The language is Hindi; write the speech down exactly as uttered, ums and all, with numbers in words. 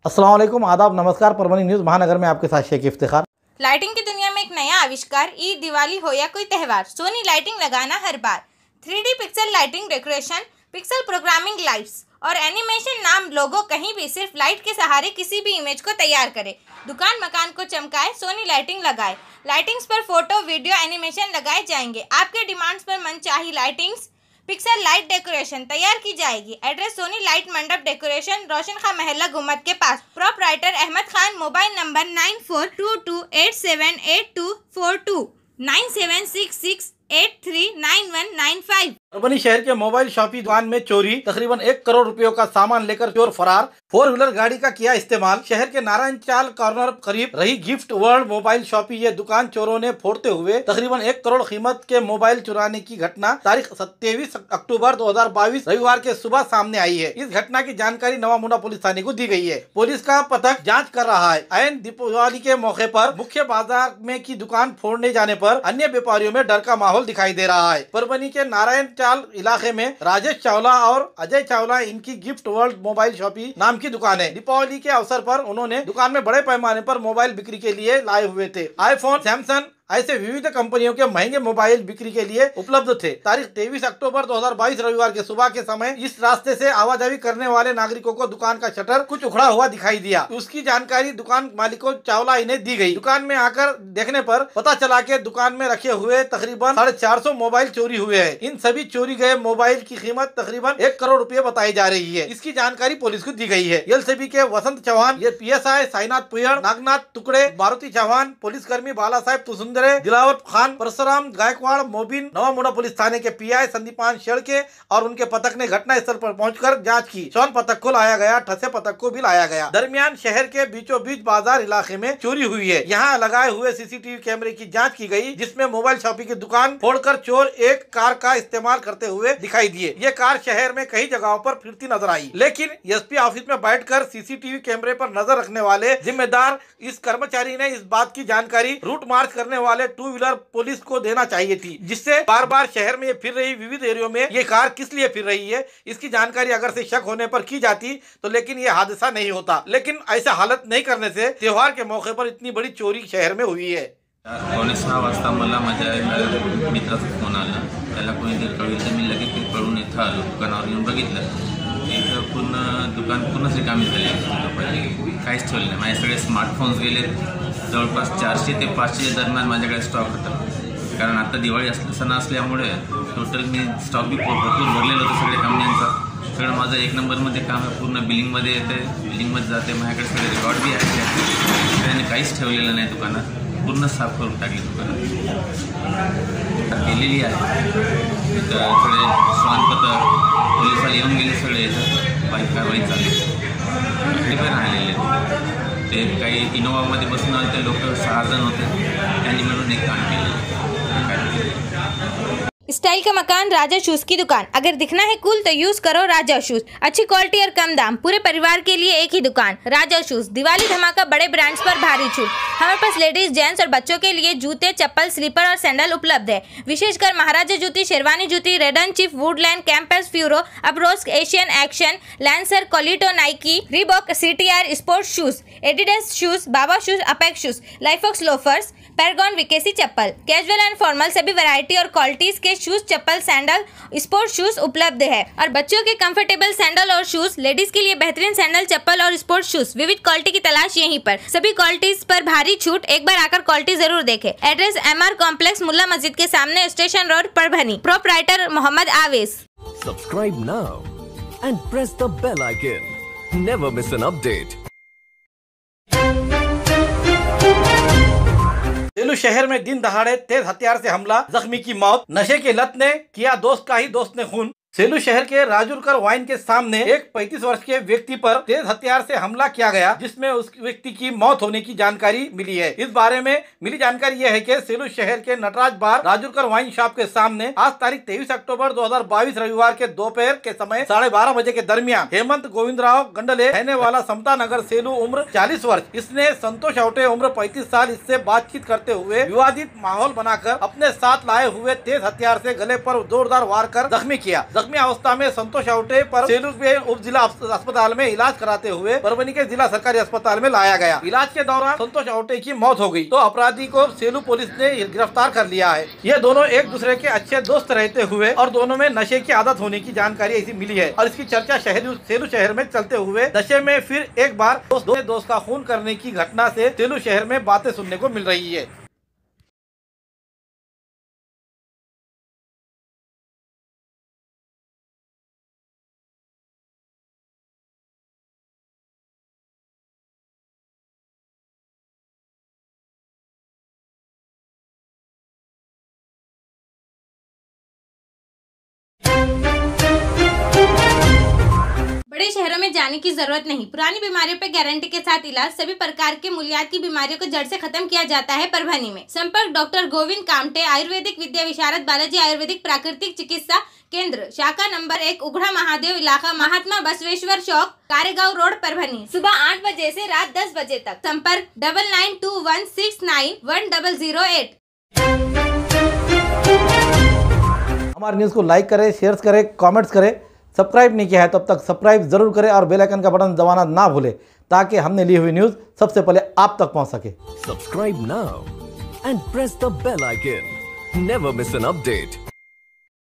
अस्सलाम वालेकुम, आदाब, नमस्कार। परभनी न्यूज़ महानगर में आपके साथ शेख इफ्तिखार। लाइटिंग की दुनिया में एक नया आविष्कार, ईद, दिवाली हो या कोई त्यौहार, सोनी लाइटिंग लगाना हर बार। Three D pixel lighting decoration, pixel programming, lights और एनिमेशन नाम लोगो कहीं भी सिर्फ लाइट के सहारे किसी भी इमेज को तैयार करे। दुकान मकान को चमकाए, सोनी लाइटिंग लगाए। लाइटिंग्स पर फोटो, वीडियो, एनिमेशन लगाए जाएंगे। आपके डिमांड्स पर मनचाही लाइटिंग्स, पिक्सल लाइट डेकोरेशन तैयार की जाएगी। Address Soni light Mandap decoration, Roshan Khan महल्ला गुम्मद के पास। Proprietor Ahmed Khan. Mobile number nine four two two eight seven eight two four two, nine seven six six eight three nine one nine five. Parbhani शहर के मोबाइल शॉपी दुकान में चोरी, तकरीबन एक करोड़ रुपयों का सामान लेकर चोर फरार। फोर व्हीलर गाड़ी का किया इस्तेमाल। शहर के नारायण चाल कॉर्नर करीब रही गिफ्ट वर्ल्ड मोबाइल शॉपी ये दुकान चोरों ने फोड़ते हुए तकरीबन एक करोड़ कीमत के मोबाइल चुराने की घटना तारीख सत्ताईस अक्टूबर दो हजार बाईस रविवार के सुबह सामने आई है। इस घटना की जानकारी नवामुंडा पुलिस थाने को दी गई है। पुलिस का पथक जाँच कर रहा है। ऐन दीपावली के मौके पर मुख्य बाजार में की दुकान फोड़ने जाने पर अन्य व्यापारियों में डर का माहौल दिखाई दे रहा है। परभनी के नारायण चाल इलाके में राजेश चावला और अजय चावला, इनकी गिफ्ट वर्ल्ड मोबाइल शॉपी नाम की दुकान है। दीपावली के अवसर पर उन्होंने दुकान में बड़े पैमाने पर मोबाइल बिक्री के लिए लाए हुए थे। आईफोन, सैमसंग ऐसे विविध कंपनियों के महंगे मोबाइल बिक्री के लिए उपलब्ध थे। तारीख तेईस अक्टूबर दो हजार बाईस रविवार के सुबह के समय इस रास्ते से आवाजाही करने वाले नागरिकों को दुकान का शटर कुछ उखड़ा हुआ दिखाई दिया। उसकी जानकारी दुकान मालिकों चावला इन्हें दी गई। दुकान में आकर देखने पर पता चला कि दुकान में रखे हुए तकरीबन साढ़े चार सौ मोबाइल चोरी हुए हैं। इन सभी चोरी गए मोबाइल की कीमत तकरीबन एक करोड़ रुपए बताई जा रही है। इसकी जानकारी पुलिस को दी गई है। एलसीबी के वसंत चौहान, ये P S I Sainath Puyad, Nagnath Tukde, Maruti Chauhan, police कर्मी बाला साहेब तुसुंदरे, दिलावर खान, परशुराम गायकवाड़, मोबिन, नवामुंडा पुलिस थाने के पीआई संदीपान शेड़के और उनके पथक ने घटना स्थल पर पहुंचकर जांच की। चौन पथक को लाया गया, ठसे पथक को भी लाया गया। दरमियान शहर के बीचों बीच बाजार इलाके में चोरी हुई है। यहाँ लगाए हुए सीसीटीवी कैमरे की जांच की गई, जिसमें मोबाइल शॉपी की दुकान फोड़कर चोर एक कार का इस्तेमाल करते हुए दिखाई दिए। ये कार शहर में कई जगहों पर फिरती नजर आई, लेकिन एसपी ऑफिस में बैठकर सीसीटीवी कैमरे पर नजर रखने वाले जिम्मेदार इस कर्मचारी ने इस बात की जानकारी रूट मार्च करने वाले टू व्हीलर पुलिस को देना चाहिए थी, जिससे बार बार शहर में ये फिर रही विविध एरियो में ये कार किस लिए फिर रही है, इसकी जानकारी अगर से शक होने पर की जाती तो लेकिन ये हादसा नहीं होता। लेकिन ऐसा हालत नहीं करने से त्योहार के मौके पर इतनी बड़ी चोरी शहर में हुई है। पावणे सहा वाजता मला माझ्या एका मित्राचा फोन आला. त्याला कोणीतरी कळविलं तर मी लगेच ते पळून इथं आलो. दुकानावर येऊन बघितलं इथं पूर्ण दुकान पूर्णच रिकामी झाली आहे. काहीच ठेवलं नाही. माझे सगळे स्मार्टफोन्स गेले. जवळपास चारशे ते पाचशे दरम्यान माझ्याकडे स्टॉक होता, कारण आता दिवाळी असल्या सण असल्यामुळे टोटल मी स्टॉक बी भरपूर भरलेलं होतं सगळ्या कंपन्यांचा. सगळं माझं एक नंबरमध्ये काम आहे, पूर्ण बिलिंगमध्ये येते, बिलिंगमध्ये जाते. माझ्याकडे सगळे रेकॉर्ड बी आहे. त्याने काहीच ठेवलेलं नाही दुकानात. पूर्ण साफ करून टाकली दुकानात केलेली आहे. इथं सगळे श्वानपथक पोलिसाला येऊन गेले, सगळे इथं बाईक कारवाई चालली. ते पण राहिलेले ते काही इनोवामध्ये बसून आले ते लोक सहा जण होते, त्यांनी मिळून एक काम केलं. स्टाइल का मकान, राजा शूज की दुकान। अगर दिखना है कूल तो यूज करो राजा शूज। अच्छी क्वालिटी और कम दाम, पूरे परिवार के लिए एक ही दुकान, राजा शूज। दिवाली धमाका, बड़े ब्रांड्स पर भारी छूट। हमारे पास लेडीज, जेंट्स और बच्चों के लिए जूते, चप्पल, स्लीपर और सैंडल उपलब्ध है। विशेषकर महाराजा जूती, शेरवानी जूती, red chief, Woodland, Campus, Furo, अब्रोस्क, एशियन, एक्शन, लैंसर, कोलिटो, Nike, Reebok, CTR, sports shoes, Adidas shoes, Baba shoes, Apex shoes, लाइफॉक्स लोफर्स, पैरागॉन, विकेसी चप्पल, कैजुअल एंड फॉर्मल सभी वैरायटी और क्वालिटीज के शूज, चप्पल, सैंडल, स्पोर्ट्स शूज उपलब्ध है। और बच्चों के कंफर्टेबल सैंडल और शूज, लेडीज के लिए बेहतरीन सैंडल, चप्पल और स्पोर्ट्स शूज, विविध क्वालिटी की तलाश यहीं पर। सभी क्वालिटीज पर भारी छूट, एक बार आकर क्वालिटी जरूर देखें। एड्रेस एम आर कॉम्प्लेक्स, मुल्ला मस्जिद के सामने, station road, Parbhani. Proprietor Mohammad Awesh. Subscribe now and press the bell icon. Never miss an update. Selu शहर में दिन दहाड़े तेज हथियार से हमला, जख्मी की मौत। नशे की लत ने किया दोस्त का ही दोस्त ने खून। सेलू शहर के राजुरकर वाइन के सामने एक पैंतीस वर्ष के व्यक्ति पर तेज हथियार से हमला किया गया, जिसमें उस व्यक्ति की मौत होने की जानकारी मिली है। इस बारे में मिली जानकारी यह है कि सेलू शहर के Nataraj bar Rajurkar wine shop के सामने आज तारीख तेईस अक्टूबर दो हजार बाईस रविवार के दोपहर के समय साढ़े बारह बजे के दरमियान हेमंत गोविंदराव गंडले रहने वाला समता नगर सेलू, उम्र चालीस वर्ष, इसने संतोष अवटे उम्र पैंतीस साल इससे बातचीत करते हुए विवादित माहौल बनाकर अपने साथ लाए हुए तेज हथियार से गले पर जोरदार वार कर जख्मी किया। जख्मी अवस्था में संतोष आवटे पर सेलू के उप जिला अस्पताल में इलाज कराते हुए परभनी के जिला सरकारी अस्पताल में लाया गया। इलाज के दौरान संतोष आवटे की मौत हो गई तो अपराधी को सेलू पुलिस ने गिरफ्तार कर लिया है। ये दोनों एक दूसरे के अच्छे दोस्त रहते हुए और दोनों में नशे की आदत होने की जानकारी ऐसी मिली है और इसकी चर्चा शहर सेलू शहर में चलते हुए नशे में फिर एक बार दोस्त दो दोस्त का खून करने की घटना से सेलू शहर में बातें सुनने को मिल रही है। बड़े शहरों में जाने की जरूरत नहीं, पुरानी बीमारियों पे गारंटी के साथ इलाज, सभी प्रकार के मूल्यात की बीमारियों को जड़ से खत्म किया जाता है परभनी में। संपर्क डॉक्टर गोविंद कामटे, आयुर्वेदिक विद्या विशारद, बालाजी आयुर्वेदिक प्राकृतिक चिकित्सा केंद्र, शाखा नंबर एक, उघड़ा महादेव इलाका, महात्मा बसवेश्वर चौक, कारेगांव रोड, परभनी। सुबह आठ बजे से रात दस बजे तक। संपर्क double nine two one six nine one double zero eight. हमारे न्यूज को लाइक करें, शेयर करें, कमेंट्स करें। सब्सक्राइब नहीं किया है तब तक सब्सक्राइब जरूर करें और बेल आइकन का बटन दबाना ना भूलें ताकि हमने ली हुई न्यूज सबसे पहले आप तक पहुंच सके। Subscribe now and press the bell icon. Never miss an update.